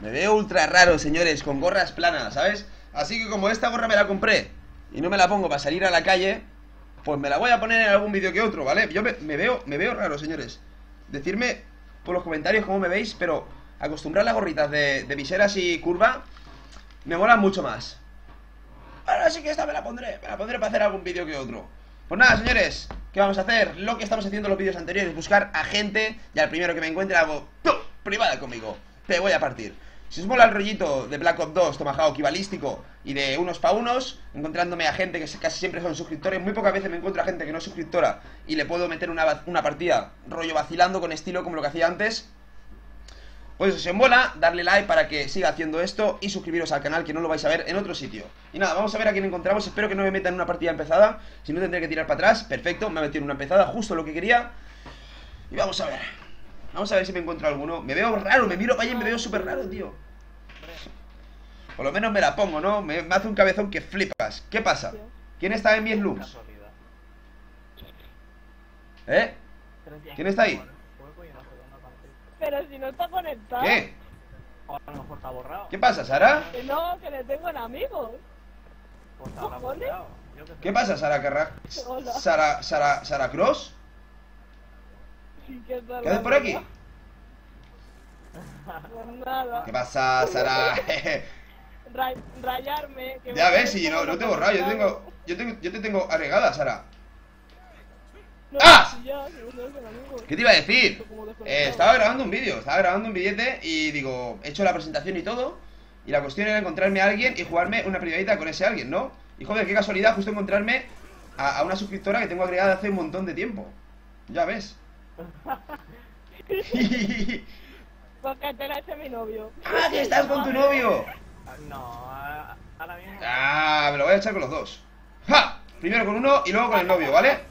Me veo ultra raro, señores, con gorras planas, ¿sabes? Así que como esta gorra me la compré y no me la pongo para salir a la calle, pues me la voy a poner en algún vídeo que otro, ¿vale? Yo me veo raro, señores. Decidme por los comentarios cómo me veis, pero acostumbrar las gorritas de viseras y curva me molan mucho más. Ahora sí que esta me la pondré para hacer algún vídeo que otro. Pues nada, señores, ¿qué vamos a hacer? Lo que estamos haciendo en los vídeos anteriores, buscar a gente y al primero que me encuentre hago ¡pum! Privada conmigo. Te voy a partir. Si os mola el rollito de Black Ops 2, Tomahawk y balístico y de unos pa' unos, encontrándome a gente que casi siempre son suscriptores, muy pocas veces me encuentro a gente que no es suscriptora y le puedo meter una partida rollo vacilando con estilo como lo que hacía antes. Pues si os mola, darle like para que siga haciendo esto y suscribiros al canal, que no lo vais a ver en otro sitio. Y nada, vamos a ver a quién encontramos. Espero que no me meta en una partida empezada. Si no, tendré que tirar para atrás. Perfecto, me ha metido en una empezada, justo lo que quería. Y vamos a ver. Vamos a ver si me encuentro alguno. Me veo raro, me miro para allá y me veo súper raro, tío. Por lo menos me la pongo, ¿no? Me hace un cabezón que flipas. ¿Qué pasa? ¿Quién está en mi slums? ¿Eh? ¿Quién está ahí? Pero si no está conectado. ¿Qué? O a lo mejor está borrado. ¿Qué pasa, Sara? Que no, que le tengo en amigos. Pues está borrado. Yo qué sé. ¿Qué pasa, Sara Carra? Hola. ¿Sara Cross? Sí, ¿qué tal? ¿Qué haces por aquí? Pues nada. ¿Qué pasa, Sara? Rayarme. Que Ya me ves, si no te he borrado, yo te tengo agregada, Sara. No, ¡Ah! si ya, si no somos amigos. ¿Qué te iba a decir? Como desconectado. Estaba grabando un vídeo, estaba grabando un billete y digo, he hecho la presentación y todo. Y la cuestión era encontrarme a alguien y jugarme una privadita con ese alguien, ¿no? Y joder, qué casualidad justo encontrarme a una suscriptora que tengo agregada hace un montón de tiempo. Ya ves. Porque te la eche mi novio. ¡Ah, que estás con tu novio! No, ahora mismo. Ah, me lo voy a echar con los dos. ¡Ja! Primero con uno y luego con el novio, ¿vale?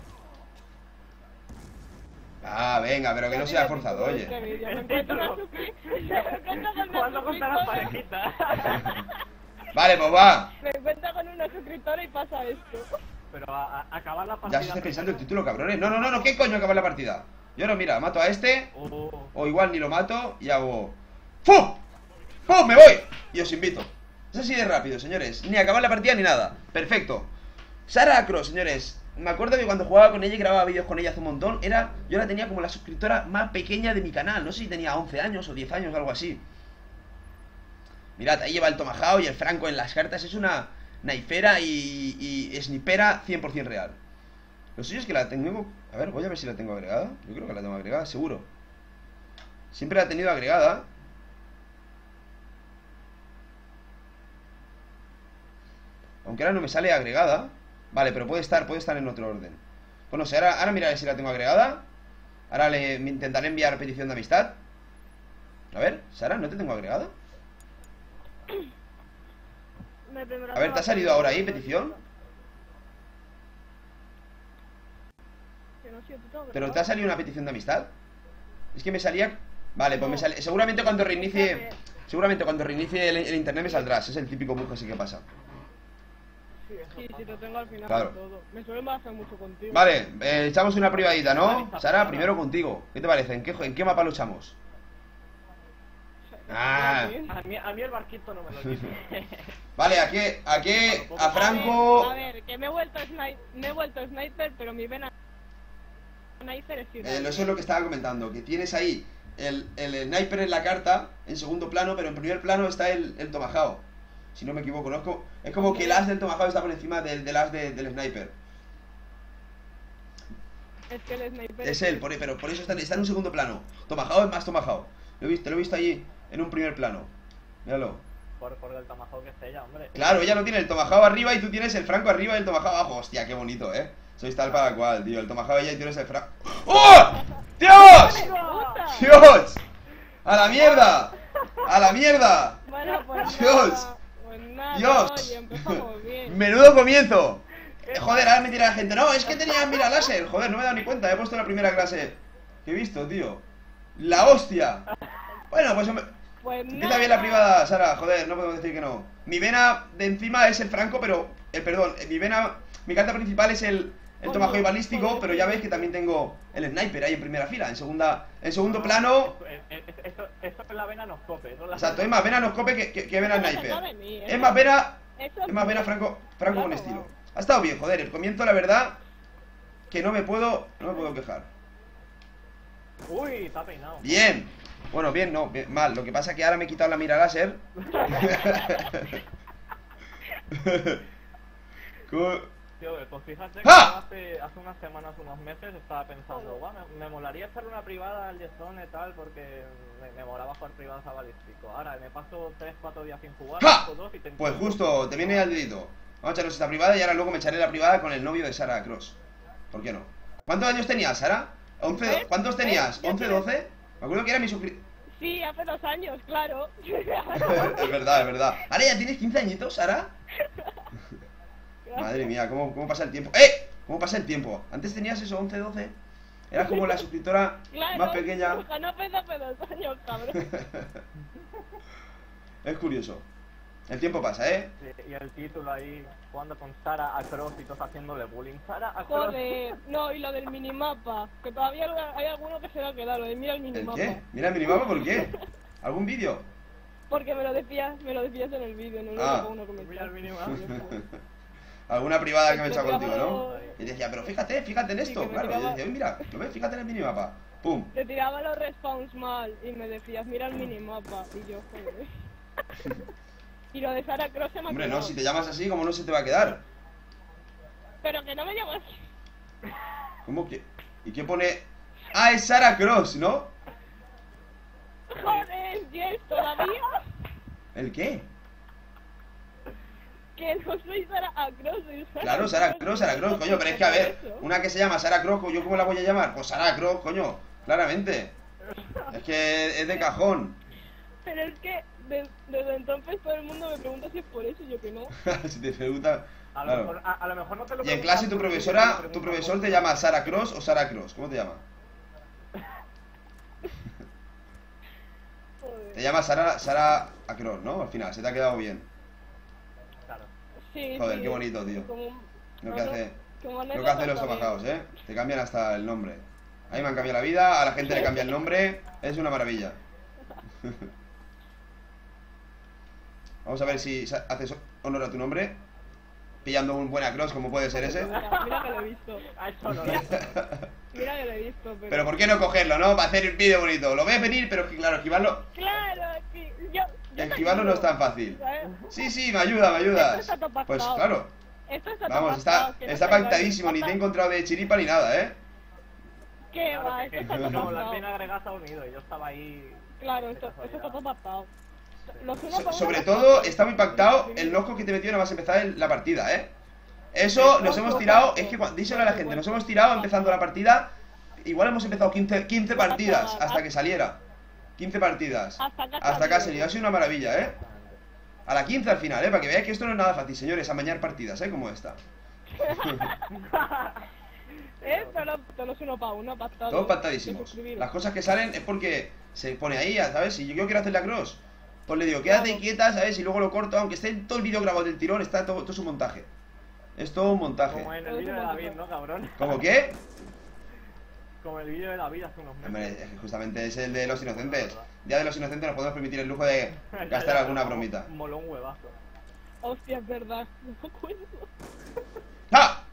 Ah, venga, pero que no sea forzado, oye. Me encuentro una Jugando contra las parejitas. Vale, pues va. Me encuentro con una suscriptora y pasa esto. Pero acabar la partida. Ya se está pensando el título, cabrones. No, no, no, no, ¿qué coño acabar la partida? Yo no, mira, mato a este. O igual ni lo mato y hago ¡fum! ¡Pum! ¡Me voy! Y os invito. Es así de rápido, señores. Ni acabar la partida ni nada. Perfecto. Sara Cross, señores. Me acuerdo que cuando jugaba con ella y grababa vídeos con ella hace un montón, yo la tenía como la suscriptora más pequeña de mi canal. No sé si tenía 11 años o 10 años o algo así. Mirad, ahí lleva el Tomahawk y el Franco en las cartas. Es una naifera y snipera 100% real. Lo suyo es que la tengo... A ver, voy a ver si la tengo agregada. Yo creo que la tengo agregada, seguro. Siempre la he tenido agregada. Aunque ahora no me sale agregada. Vale, pero puede estar en otro orden. Pues no sé, ahora miraré si la tengo agregada. Ahora le intentaré enviar petición de amistad. A ver, Sara, ¿no te tengo agregada? A ver, ¿te ha salido ahora ahí petición? ¿Pero te ha salido una petición de amistad? Es que me salía... Vale, pues me sale... Seguramente cuando reinicie el internet me saldrás. Es el típico bug así que pasa. Sí, si te tengo al final. Claro. Todo. Me suele pasar mucho contigo. Vale, echamos una privadita, ¿no? Sara, primero contigo. ¿Qué te parece? ¿En qué mapa lo echamos? Ah. A mí el barquito no me lo dice. Vale, aquí a Franco... A ver, que me he vuelto sniper, pero mi vena sniper es igual. Eso es lo que estaba comentando, que tienes ahí el sniper en la carta, en segundo plano, pero en primer plano está el Tomahawk. Si no me equivoco, ¿no? Es como que el as del Tomahawk está por encima del as del sniper. Es que el sniper... Es él, pero por eso está en un segundo plano. Tomahawk es más Tomahawk. Lo he visto allí, en un primer plano. Míralo. Por el Tomahawk que es ella, hombre. Claro, ella no tiene el Tomahawk arriba y tú tienes el Franco arriba y el Tomahawk abajo. Hostia, qué bonito, Sois tal para cual, tío. El Tomahawk ella y tú tienes el Franco. ¡Oh! ¡Dios! ¡Dios! ¡A la mierda! ¡A la mierda! Bueno, pues ¡Dios! nada, pues nada, ¡Dios! oye, empezamos bien. ¡Menudo comienzo! Joder, ahora me dirá la gente, no, es que tenía mira láser. Joder, no me he dado ni cuenta, he puesto la primera clase que he visto, tío. ¡La hostia! Bueno, pues empieza bien la privada, Sara, joder, no podemos decir que no. Mi vena de encima es el Franco, pero, perdón, mi carta principal es el el tomahawk balístico, pero ya veis que también tengo el sniper ahí en primera fila. En segundo plano. Eso es la vena noscope. Exacto, es más vena noscope que vena sniper. Es más vena Franco con estilo. Ha estado bien, joder, el comienzo la verdad que no me puedo quejar. Uy, está peinado. Bien. Bueno, bien, no, bien, mal. Lo que pasa es que ahora me he quitado la mira láser. Tío, pues fíjate que ¡Ah! hace unas semanas, unos meses, estaba pensando, bueno, me molaría hacer una privada al Yesone y tal, porque me molaba jugar privadas a balístico. Ahora me paso 3-4 días sin jugar, ¡Ja! dos y te Pues justo, te viene al dedito. Vamos a echarnos esta privada y ahora luego me echaré la privada con el novio de Sara Cross. ¿Por qué no? ¿Cuántos años tenías, Sara? 11, ¿cuántos tenías? ¿11, 12? Me acuerdo que era mi suscriptor. Sí, hace 2 años, claro. Es verdad, es verdad. Ahora ya tienes 15 añitos, Sara. Madre mía, ¿cómo pasa el tiempo? ¡Eh! ¿Cómo pasa el tiempo? Antes tenías eso, 11, 12. Eras como la suscriptora Claro, más pequeña. no hace 2 años, cabrón. Es curioso. El tiempo pasa, ¿eh? Sí, y el título ahí, jugando con Sara a Cross y todos haciéndole bullying. Sara a Cross. Joder, no, y lo del minimapa. Que todavía hay alguno que se lo ha quedado, lo de mira el ¿El minimapa. qué? Mira el minimapa, ¿por qué? ¿Algún vídeo? Porque me lo decías en el vídeo, no Ah. lo pongo uno Mira el minimapa. Alguna privada que me he echado Te contigo, ¿no? tiraba- Y decía, pero fíjate en Sí, esto, que me claro. Y tiraba- decía, mira, ¿lo ves? Fíjate en el minimapa. ¡Pum! Te tiraba los respawns mal y me decías, mira el minimapa. Y yo, joder. Y lo de Sara Cross se me ha Hombre, no, quedado. si te llamas así, ¿cómo no se te va a quedar? Pero que no me llamas así. ¿Cómo que? ¿Y qué pone? Ah, es Sara Cross, ¿no? Joder, Jess, todavía. ¿El qué? Que no soy Sara Cross, soy Sara Claro, Sara Cross, coño, pero es que a ver, una que se llama Sara Cross, ¿yo cómo la voy a llamar? Pues Sara Cross, coño, claramente. Es que es de cajón. Pero es que desde entonces todo el mundo me pregunta si es por eso y yo que no. Si te preguntan. A lo, Claro. mejor, a lo mejor no te lo Y en preguntan clase tu porque profesora, te tu preguntan profesor por- te llama Sara Cross o Sara Cross, ¿cómo te llama? Joder. Te llama Sara Cross, ¿no? Al final, se te ha quedado bien. Claro. Sí, Joder, sí, qué bonito, tío. Como, Lo que hace, como lo que hacen los anécdota tomajaos, ¿eh? Te cambian hasta el nombre. A mí me han cambiado la vida, a la gente le cambia el nombre, es una maravilla. Vamos a ver si haces honor a tu nombre, pillando un buen across como puede ser ese. Mira que lo he visto. A eso no Mira que lo he visto, Pero ¿por qué no cogerlo, no? Para hacer el vídeo bonito. Lo ves venir, pero es que claro, esquivarlo, Claro, sí, yo te esquivarlo no es tan fácil. ¿sabes? Sí, me ayudas. Esto está todo Pues pactado. claro, Esto está vamos, pactado, que no está te engañes. pactadísimo, ni te he encontrado de chiripa ni nada, ¿eh? ¿Qué Claro, va? que Esto está todo no, la pactado. pena agregada se ha unido y yo estaba ahí. Claro, esto está todo pactado. Los unos con Sobre unos todo, pactados. está muy pactado el nosco que te metió nada más empezar la partida, ¿eh? Eso nos hemos tirado, es que díselo a la gente, nos hemos tirado empezando la partida. Igual hemos empezado 15 partidas hasta que saliera. 15 partidas. Hasta que ha salido, ha sido una maravilla, ¿eh? A la 15 al final, para que veáis que esto no es nada fácil, señores, amañar partidas, como esta. Todo es uno para uno, pactado. Todos De pactadísimos. suscribiros. Las cosas que salen es porque se pone ahí, ¿sabes? Si yo quiero hacer la cross, pues le digo, quédate quieta, ¿sabes? Y luego lo corto, aunque esté todo el vídeo grabado del tirón, está todo su montaje. Es todo un montaje. Como en el vídeo de David, ¿no, cabrón? ¿Cómo qué? Como el vídeo de David hace unos meses. Hombre, justamente es el de los inocentes. Día de los inocentes nos podemos permitir el lujo de gastar alguna bromita. Moló un huevazo. Hostia, es verdad. No me acuerdo. ¡Ah!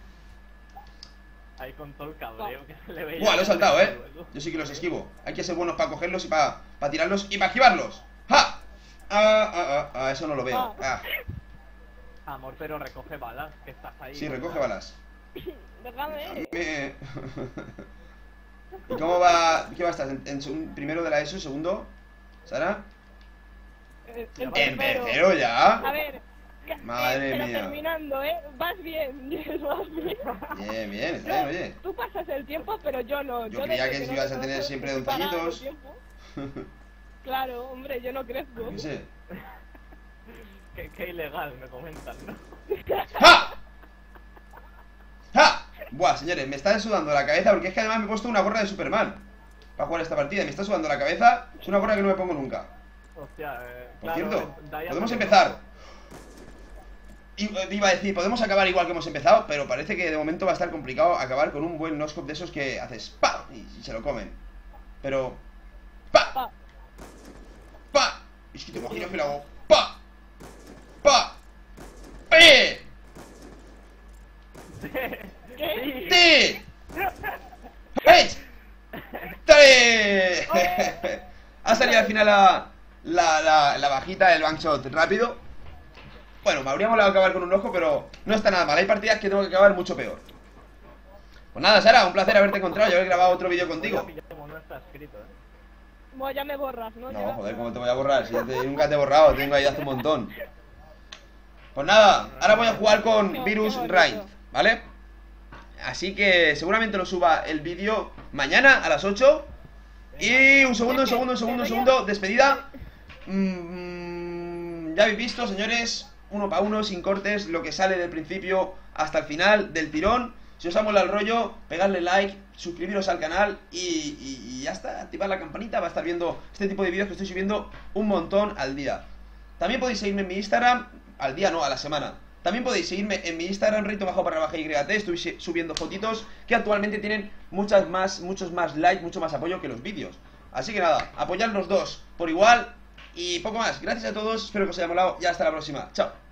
Ahí con todo el cabreo que se le veía. ¡Buah, lo he saltado, Yo sí que los esquivo. Hay que ser buenos para cogerlos y para tirarlos y para esquivarlos. ¡Ja! Eso no lo veo. Ah. Amor, pero recoge balas, que estás ahí. Sí, recoge balas. Déjame. ¿Y cómo va? ¿Qué va a estar? ¿Primero de la ESO? ¿Segundo? ¿Sara? ¿En tercero ya? A ver. Madre pero mía. terminando, vas bien, vas bien. Bien, está bien, oye. Tú pasas el tiempo, pero yo no. Yo creía desde que no ibas a te tener conozco, siempre estoy parada en el doncallitos. tiempo. Claro, hombre, yo no crezco. ¿Qué sé? Qué ilegal, me comentan, ¿no? ¡Ja! ¡Ja! Buah, señores, me está sudando la cabeza porque es que además me he puesto una gorra de Superman para jugar esta partida. Me está sudando la cabeza. Es una gorra que no me pongo nunca. Hostia, Por claro, cierto, da ya podemos también, empezar. iba a decir, podemos acabar igual que hemos empezado, pero parece que de momento va a estar complicado acabar con un buen noscope de esos que haces ¡pa! Y se lo comen. Pero... ¡pa! Pa. ¡pa! Es que te imaginas que lo hago ¡pa! ¡pa! ¡eh! ¿Qué? ¡ti! ¡eh! ¡tale! Ha salido al final la bajita, el backshot rápido. Bueno, me habría molado acabar con un ojo, pero no está nada mal. Hay partidas que tengo que acabar mucho peor. Pues nada, Sara, un placer haberte encontrado y haber grabado otro vídeo contigo. Como no está escrito, Bueno, ya me borras, ¿no? No, Ya. joder, ¿cómo te voy a borrar? Si nunca te he borrado, tengo ahí hace un montón. Pues nada, ahora voy a jugar con Virus Raid, ¿vale? Así que seguramente lo suba el vídeo mañana a las 8. Y un segundo, despedida. Ya habéis visto, señores, uno para uno, sin cortes, lo que sale del principio hasta el final del tirón. Si os ha molado el rollo, pegadle like, suscribiros al canal y ya está, activar la campanita. Va a estar viendo este tipo de vídeos que estoy subiendo un montón al día. También podéis seguirme en mi Instagram, al día no, a la semana. También podéis seguirme en mi Instagram, rito__YT. Estoy subiendo fotitos que actualmente tienen muchos más likes, mucho más apoyo que los vídeos. Así que nada, apoyad los dos por igual. Y poco más, gracias a todos, espero que os haya molado y hasta la próxima, chao.